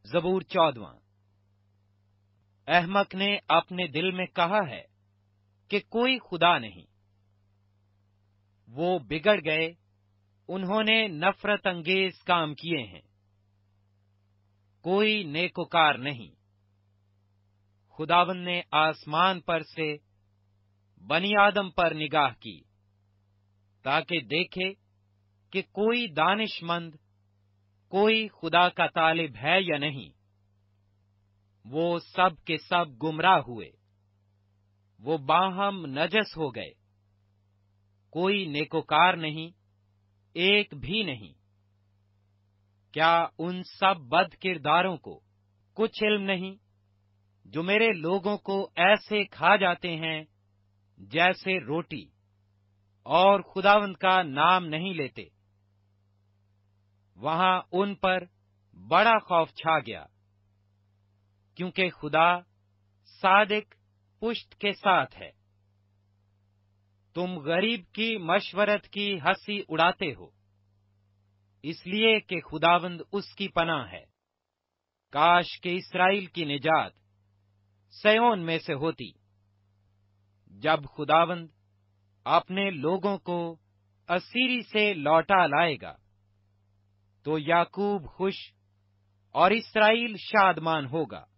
زبور 14۔ احمق نے اپنے دل میں کہا ہے کہ کوئی خدا نہیں۔ وہ بگڑ گئے، انہوں نے نفرت انگیز کام کیے ہیں۔ کوئی نیکوکار نہیں۔ خداوند نے آسمان پر سے بنی آدم پر نگاہ کی تاکہ دیکھے کہ کوئی دانش مند، کوئی خدا کا طالب ہے یا نہیں۔ وہ سب کے سب گمراہ ہوئے، وہ باہم نجس ہو گئے، کوئی نیکوکار نہیں، ایک بھی نہیں۔ کیا ان سب بد کرداروں کو کچھ علم نہیں، جو میرے لوگوں کو ایسے کھا جاتے ہیں جیسے روٹی، اور خداوند کا نام نہیں لیتے؟ وہاں ان پر بڑا خوف چھا گیا، کیونکہ خدا صادق پشت کے ساتھ ہے۔ تم غریب کی مشورت کی ہنسی اڑاتے ہو، اس لیے کہ خداوند اس کی پناہ ہے۔ کاش کہ اسرائیل کی نجات سیون میں سے ہوتی۔ جب خداوند اپنے لوگوں کو اسیری سے لوٹا لائے گا تو یعقوب خوش اور اسرائیل شادمان ہوگا۔